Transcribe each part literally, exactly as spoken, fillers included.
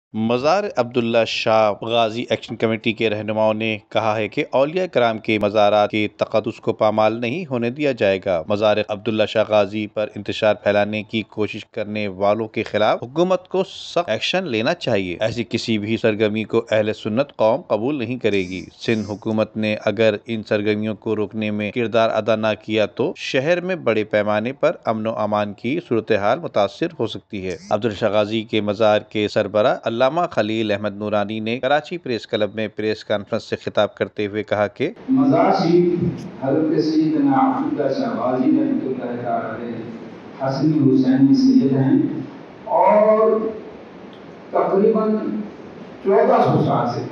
مزار عبداللہ شاہ غازی action committee کے رہنماؤں نے کہا ہے کہ اولیاء کرام کے مزارات کے تقدس کو پامال نہیں ہونے دیا جائے گا۔ مزار عبداللہ شاہ غازی پر انتشار پھیلانے کی کوشش کرنے والوں کے خلاف حکومت کو سخت ایکشن لینا چاہیے۔ ایسی کسی بھی سرگرمی کو اہل سنت قوم قبول نہیں کرے گی۔ سندھ حکومت نے اگر ان سرگرمیوں کو روکنے میں کردار ادا نہ کیا تو شہر میں بڑے پیمانے پر امن و امان کی صورتحال متاثر ہو سکتی ہے۔ عبداللہ شاہ غازی کے مزار کے سربراہ علامہ خلیل احمد نورانی نے کراچی پریس کلب میں پریس کانفرنس سے خطاب کرتے ہوئے کہا کہ مزار شریف حضرت سیدنا عبداللہ شاہ غازی رحمۃ اللہ تعالی حسنی حسینی سید ہیں اور تقریباً چودہ سو سال سے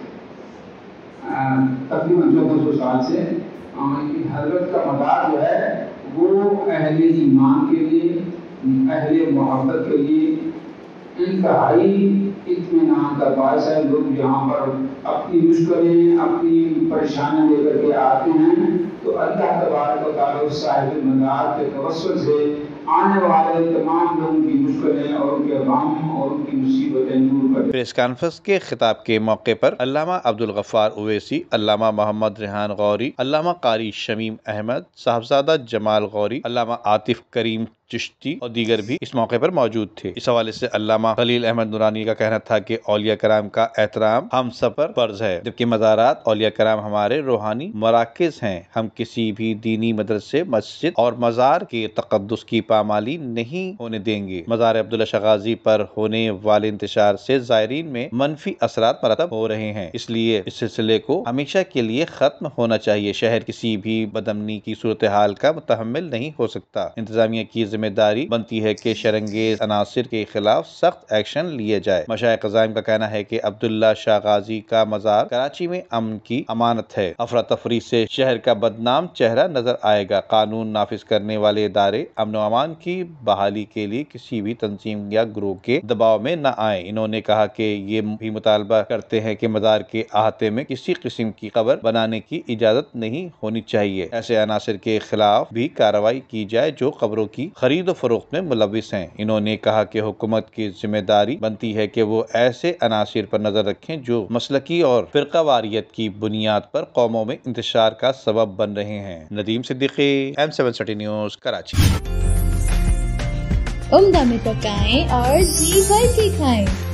تقریباً چودہ سو سال سے حضرت کا مزار جو ہے وہ اہل ایمان کے لیے، اہل محبت کے لیے انتہائی اطمینان کا باعث ہے۔ لوگ یہاں پر اپنی مشکلیں، اپنی پریشانیاں لے کر کے آتے ہیں تو اللہ تبارک و تعالیٰ صاحب مزار کے توسل سے آنے والے تمام لوگوں کی مشکلیں اور ان کے غم اور ان کی مصیبتیں دور کر۔ پریس کانفرنس کے خطاب کے موقع پر علامہ عبدالغفار اویسی، علامہ محمد ریحان غوری، علامہ قاری شمیم احمد، صاحبزادہ جمال غوری، علامہ عاطف کریم چشتی اور دیگر بھی اس موقع پر موجود تھے۔ اس حوالے سے علامہ خلیل احمد نورانی کا کہنا تھا کہ اولیاء کرام کا احترام ہم سب پر فرض ہے، جبکہ مزارات اولیاء کرام ہمارے روحانی مراکز ہیں۔ ہم کسی بھی دینی مدرسے، مسجد اور مزار کے تقدس کی پامالی نہیں ہونے دیں گے۔ مزار عبداللہ شاہ غازی پر ہونے والے انتشار سے زائرین میں منفی اثرات مرتب ہو رہے ہیں، اس لیے اس سلسلے کو ہمیشہ کے لیے ختم ہونا چاہیے۔ شہر کسی بھی بدامنی کی صورتحال کا متحمل نہیں ہو سکتا۔ انتظامیہ کی ذمہ داری بنتی ہے کہ شرانگیز عناصر کے خلاف سخت ایکشن لیے جائے۔ مشائخ عظام کا کہنا ہے کہ عبداللہ شاہ غازی کا مزار کراچی میں امن کی امانت ہے۔ افراتفری سے شہر کا بدنام چہرہ نظر آئے گا۔ قانون نافذ کرنے والے ادارے امن و امان کی بحالی کے لیے کسی بھی تنظیم یا گروہ کے دباؤ میں نہ آئیں۔ انہوں نے کہا کہ یہ بھی مطالبہ کرتے ہیں کہ مزار کے احاطے میں کسی قسم کی قبر بنانے کی اجازت نہیں ہونی چاہیے۔ ایسے عناصر کے خلاف بھی کارروائی کی جائے جو قبروں کی خرید و فروخت میں ملوث ہیں۔ انہوں نے کہا کہ حکومت کی ذمہ داری بنتی ہے کہ وہ ایسے عناصر پر نظر رکھیں جو مسلکی اور فرقہ واریت کی بنیاد پر قوموں میں انتشار کا سبب بن رہے ہیں۔ Nadeem Siddiqui, M seven city news, Karachi. عمدہ میں پکائیں اور جی بھر کے کھائیں۔